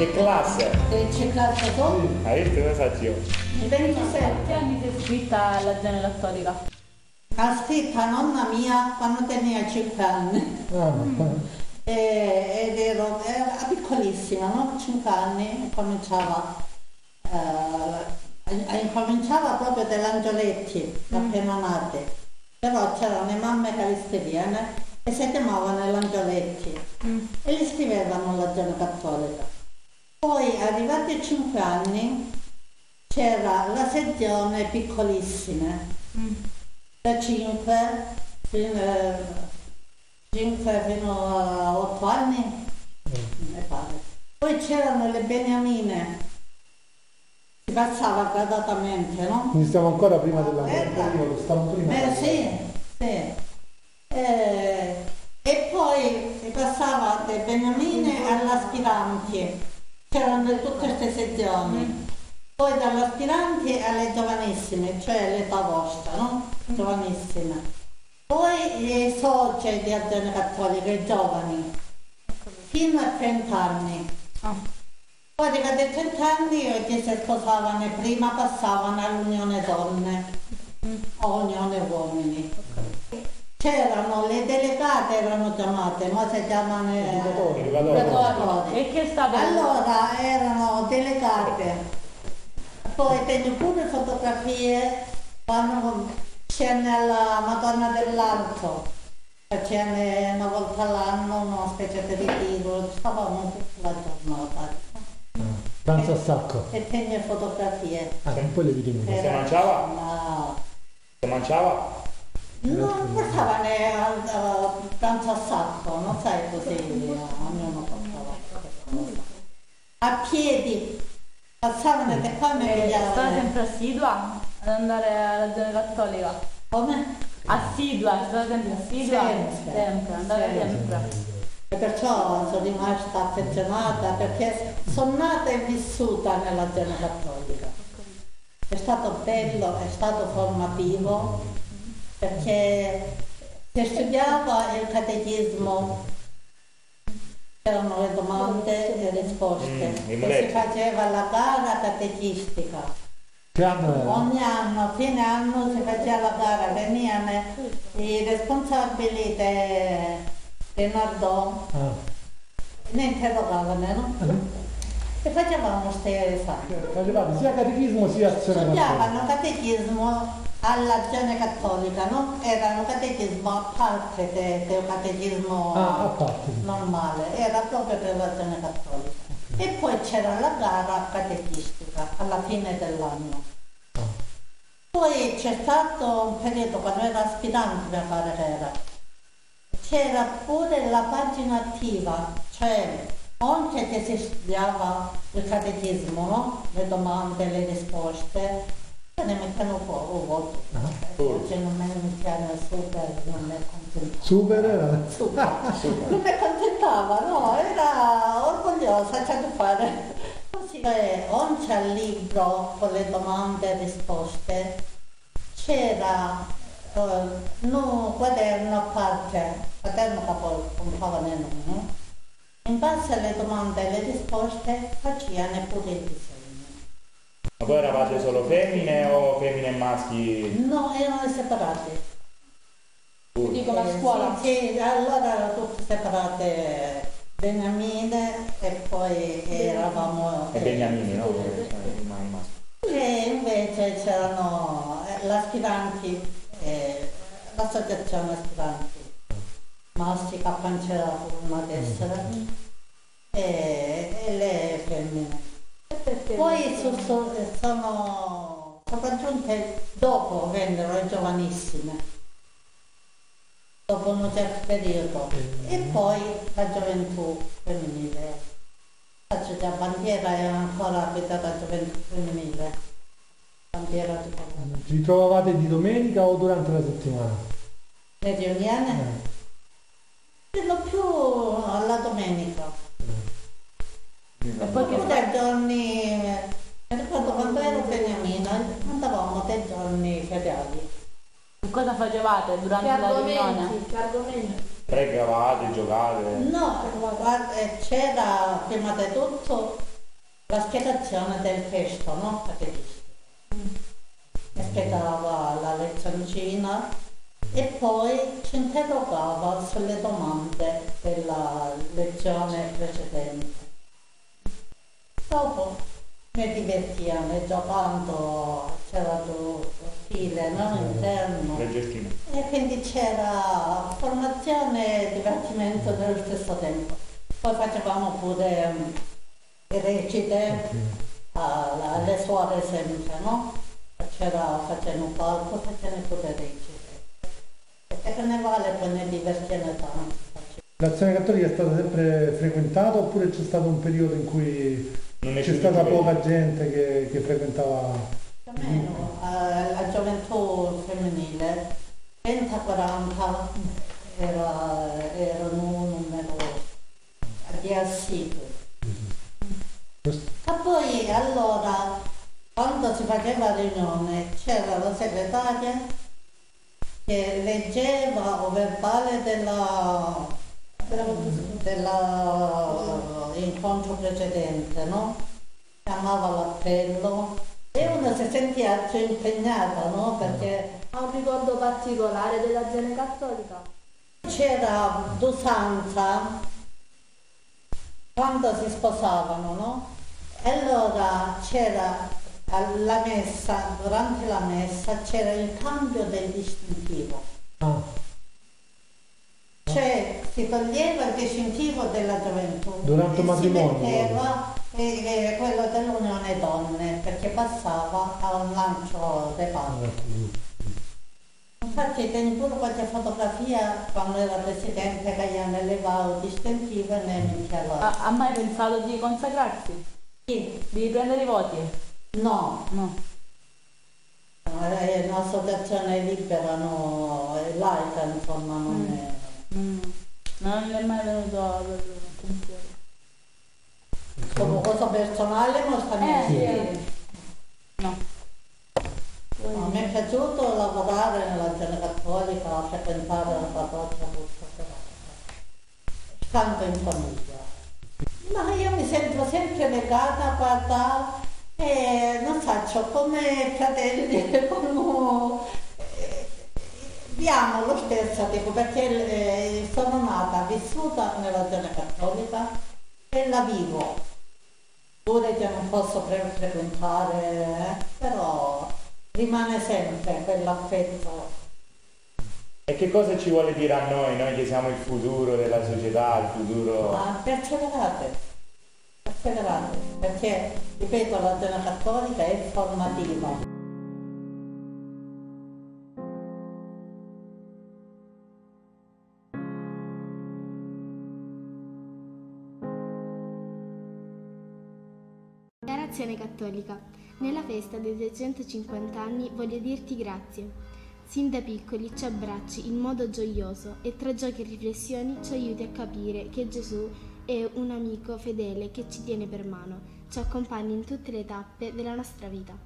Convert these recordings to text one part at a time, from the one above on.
Che classe? Che classe sono? Hai visto cosa zio? Il 27. Quanti anni sei iscritta alla Giovane Cattolica? Ha scritto nonna mia quando tenia 5 anni. Ed era piccolissima, no? 5 anni, incominciava proprio dagli angioletti, appena nate. Però c'erano le mamme caristeriane e si chiamavano gli angioletti e li scrivevano alla Giovane Cattolica. Poi, arrivati a 5 anni, c'era la sezione piccolissima, da 5 fino a 8 anni, mi pare. Poi c'erano le beniamine, si passava gradatamente, no? Quindi stiamo ancora prima della periodo, stiamo prima. Sì, sì. E poi si passava dai beniamine all'aspiranti, c'erano tutte queste sezioni. Poi dall'aspiranti alle giovanissime, cioè l'età vostra, no? Giovanissime. Poi i soci di Azione Cattolica, i giovani, fino a 30 anni. Poi arrivati a 30 anni che si sposavano e prima passavano all'unione donne o unione uomini. C'erano le delegate, erano chiamate, ma si chiamano Educatori. E che è stato? allora erano delegate. Poi tengo pure fotografie quando c'è nella Madonna dell'Alto, c'è una volta all'anno una specie di ritiro, stavamo tutta la giornata. Pranzo a sacco. E tengo fotografie. Poi le vediamo. Si mangiava? No. Si mangiava? Non portava né pranzo a sacco, non sai così, ognuno portava. A piedi, passavano e qua mi È stata pigliavano. sempre assidua ad andare alla Giovane Cattolica? Come? Assidua, è stata sempre assidua? Sempre. Andare Sempre. sempre. E perciò sono rimasta affezionata perché sono nata e vissuta nella Giovane Cattolica. È stato bello, è stato formativo perché si studiava il catechismo, c'erano le domande e le risposte e si faceva la gara catechistica. Che anno era? Ogni anno, a fine anno si faceva la gara, venivano i responsabili del Nardò, ne interrogavano, no? E facevamo questi esami. Facevate sia catechismo sia azione cattolica. Studiavano catechismo all'Azione Cattolica, no? Era un catechismo a parte del catechismo A parte. normale, era proprio per l'Azione Cattolica. E poi c'era la gara catechistica alla fine dell'anno. Poi c'è stato un periodo quando era aspirante, mi pare che era. C'era pure la pagina attiva, cioè anche che si studiava il catechismo, no? Le domande, le risposte, se ne mettevano fuori, cioè non me ne mettevano super, non mi accontentava. Super era? Super. Non mi accontentava, no, era orgogliosa, c'è da fare. Così oltre al libro con le domande e risposte c'era un quaderno a parte, quaderno che poi comprava nel nome. In base alle domande e alle risposte facevano pure i disegni. Ma voi eravate solo femmine o femmine e maschi? No, erano separati. Quindi come a scuola? Sì, allora erano tutte separate, beniamine e poi eravamo... E beniamini, no? E invece c'erano l'aspiranti, l'associazione aspiranti, maschi Cappancella una tessera e le femmine. Poi sono sopraggiunte dopo, vennero le giovanissime, dopo un certo periodo, e poi la gioventù femminile. Faccio già bandiera è ancora abitata la gioventù femminile. Bandiera di Porto. Vi trovavate di domenica o durante la settimana? Le riunioni? Per lo più alla domenica. E poi che Dai giorni, mi ricordo quando ero beniamina, andavamo dei giorni feriali. cosa facevate durante la riunione? Che argomenti? Pregavate, giocate? No, guarda, c'era prima di tutto la spiegazione del testo, no? Spiegava la lezioncina e poi ci interrogava sulle domande della lezione precedente. Dopo mi divertiamo giocando, c'era lo stile, no? Interno. E quindi c'era formazione e divertimento nello stesso tempo. Poi facevamo pure recite alle suore sempre, no? Facevano un palco, facevano pure recite. E carnevale poi ne divertiamo tanto. L'Azione Cattolica è stata sempre frequentata oppure c'è stato un periodo in cui c'è stata poca gente che frequentava? Almeno la gioventù femminile 30-40 erano un numero di assidui. E poi allora quando si faceva riunione c'era la segretaria che leggeva o verbale dell'incontro precedente, no? Chiamava l'appello e uno si sentiva più impegnata, no? Perché ha un ricordo particolare dell'Azione Cattolica? c'era d'usanza quando si sposavano, no? E allora c'era alla messa, durante la messa c'era il cambio del distintivo. Cioè si toglieva il distintivo della gioventù durante il matrimonio, si metteva quello dell'unione donne, perché passava a un lancio de padre. Infatti tengo pure qualche fotografia quando era presidente che gli hanno levato il distintivo e ne minchiava. Ha mai pensato di consacrarsi? Sì. Di prendere i voti? No. È un'associazione libera, no, è laica, insomma, non è. Non le è mai venuto per pensiero. Come cosa personale non sta niente. No. No, mi è piaciuto lavorare nell'Azione Cattolica, frequentare la parrocchia tutta, tanto in famiglia. Ma io mi sento sempre legata, guarda, non faccio come fratelli, come abbiamo lo stesso, dico, perché sono nata, vissuta nell'Azione Cattolica e la vivo, pure che non posso frequentare, però rimane sempre quell'affetto. E che cosa ci vuole dire a noi che siamo il futuro della società, il futuro... Perseverate, perché, ripeto, l'Azione Cattolica è formativa. Cara Azione Cattolica, nella festa dei 350 anni voglio dirti grazie. Sin da piccoli ci abbracci in modo gioioso e tra giochi e riflessioni ci aiuti a capire che Gesù è un amico fedele che ci tiene per mano, ci accompagna in tutte le tappe della nostra vita.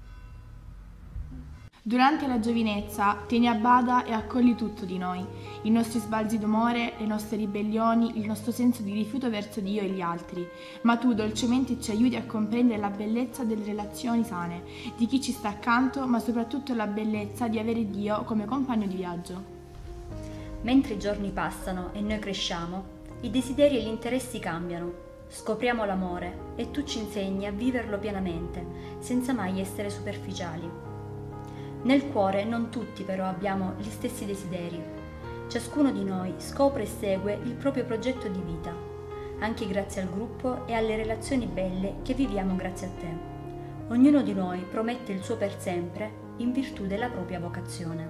Durante la giovinezza tieni a bada e accogli tutto di noi, i nostri sbalzi d'umore, le nostre ribellioni, il nostro senso di rifiuto verso Dio e gli altri, ma tu dolcemente ci aiuti a comprendere la bellezza delle relazioni sane, di chi ci sta accanto, ma soprattutto la bellezza di avere Dio come compagno di viaggio. Mentre i giorni passano e noi cresciamo, i desideri e gli interessi cambiano, scopriamo l'amore e tu ci insegni a viverlo pienamente, senza mai essere superficiali. Nel cuore non tutti però abbiamo gli stessi desideri. Ciascuno di noi scopre e segue il proprio progetto di vita, anche grazie al gruppo e alle relazioni belle che viviamo grazie a te. Ognuno di noi promette il suo per sempre in virtù della propria vocazione.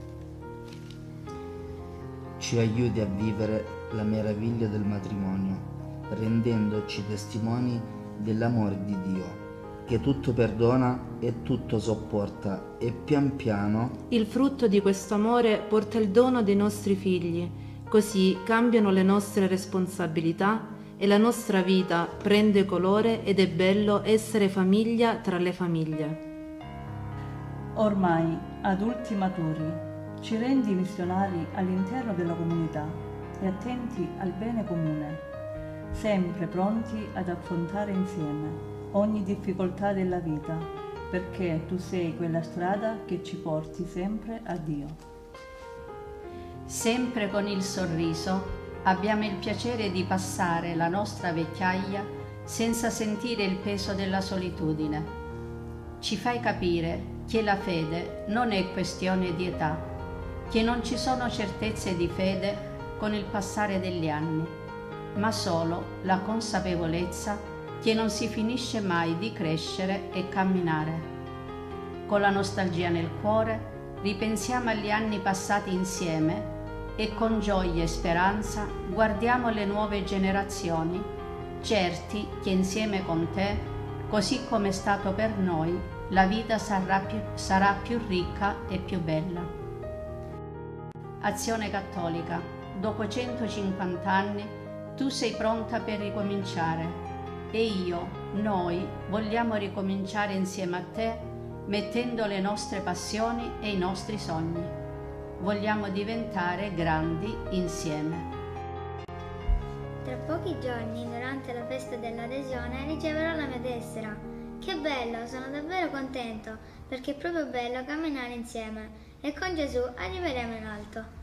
Ci aiuti a vivere la meraviglia del matrimonio, rendendoci testimoni dell'amore di Dio, che tutto perdona e tutto sopporta, e pian piano il frutto di questo amore porta il dono dei nostri figli, così cambiano le nostre responsabilità e la nostra vita prende colore ed è bello essere famiglia tra le famiglie. Ormai, adulti maturi, ci rendi missionari all'interno della comunità e attenti al bene comune, sempre pronti ad affrontare insieme ogni difficoltà della vita, perché tu sei quella strada che ci porti sempre a Dio. Sempre con il sorriso abbiamo il piacere di passare la nostra vecchiaia senza sentire il peso della solitudine. Ci fai capire che la fede non è questione di età, che non ci sono certezze di fede con il passare degli anni, ma solo la consapevolezza che non si finisce mai di crescere e camminare. Con la nostalgia nel cuore ripensiamo agli anni passati insieme e con gioia e speranza guardiamo le nuove generazioni, certi che insieme con te, così come è stato per noi, la vita sarà più ricca e più bella. Azione Cattolica, dopo 150 anni, tu sei pronta per ricominciare e io, noi, vogliamo ricominciare insieme a te, mettendo le nostre passioni e i nostri sogni. Vogliamo diventare grandi insieme. Tra pochi giorni, durante la festa dell'adesione, riceverò la mia tessera. Che bello, sono davvero contento, perché è proprio bello camminare insieme e con Gesù arriveremo in alto.